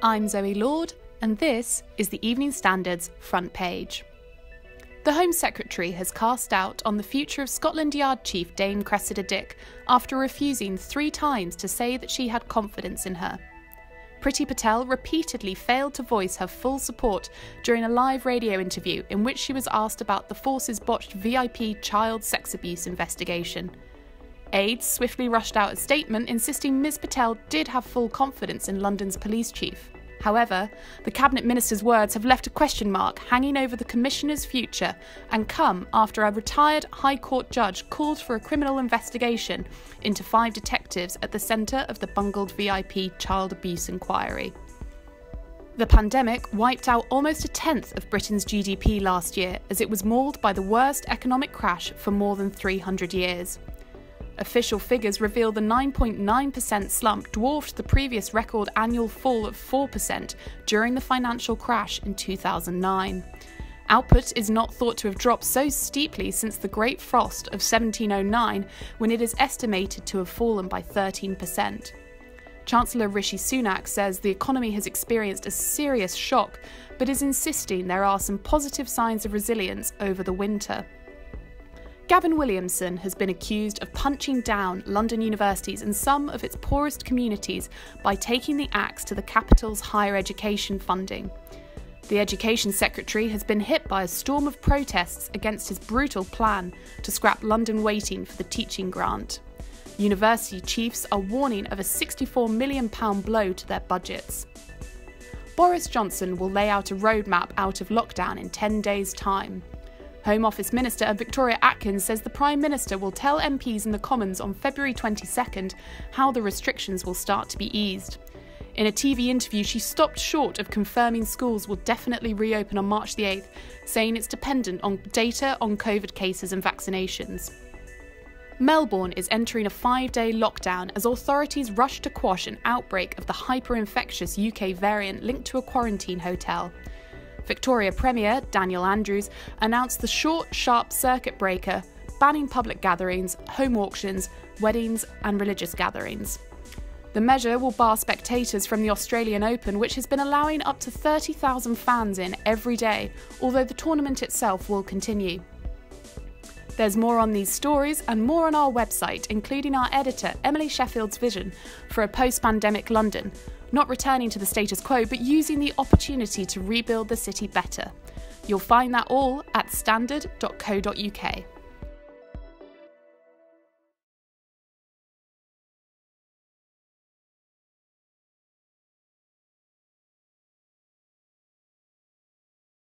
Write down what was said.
I'm Zoe Lord, and this is the Evening Standard's front page. The Home Secretary has cast doubt on the future of Scotland Yard Chief Dame Cressida Dick after refusing 3 times to say that she had confidence in her. Priti Patel repeatedly failed to voice her full support during a live radio interview in which she was asked about the force's botched VIP child sex abuse investigation. Aides swiftly rushed out a statement insisting Ms Patel did have full confidence in London's police chief. However, the Cabinet Minister's words have left a question mark hanging over the Commissioner's future and come after a retired High Court judge called for a criminal investigation into 5 detectives at the centre of the bungled VIP child abuse inquiry. The pandemic wiped out almost a tenth of Britain's GDP last year as it was mauled by the worst economic crash for more than 300 years. Official figures reveal the 9.9% slump dwarfed the previous record annual fall of 4% during the financial crash in 2009. Output is not thought to have dropped so steeply since the Great Frost of 1709, when it is estimated to have fallen by 13%. Chancellor Rishi Sunak says the economy has experienced a serious shock, but is insisting there are some positive signs of resilience over the winter. Gavin Williamson has been accused of punching down London universities and some of its poorest communities by taking the axe to the capital's higher education funding. The Education Secretary has been hit by a storm of protests against his brutal plan to scrap London waiting for the teaching grant. University chiefs are warning of a £64 million blow to their budgets. Boris Johnson will lay out a roadmap out of lockdown in 10 days' time. Home Office Minister Victoria Atkins says the Prime Minister will tell MPs in the Commons on February 22nd how the restrictions will start to be eased. In a TV interview, she stopped short of confirming schools will definitely reopen on March the 8th, saying it's dependent on data on COVID cases and vaccinations. Melbourne is entering a 5-day lockdown as authorities rush to quash an outbreak of the hyper-infectious UK variant linked to a quarantine hotel. Victoria Premier Daniel Andrews announced the short, sharp circuit breaker, banning public gatherings, home auctions, weddings and religious gatherings. The measure will bar spectators from the Australian Open, which has been allowing up to 30,000 fans in every day, although the tournament itself will continue. There's more on these stories and more on our website, including our editor Emily Sheffield's vision for a post-pandemic London, not returning to the status quo but using the opportunity to rebuild the city better. You'll find that all at standard.co.uk.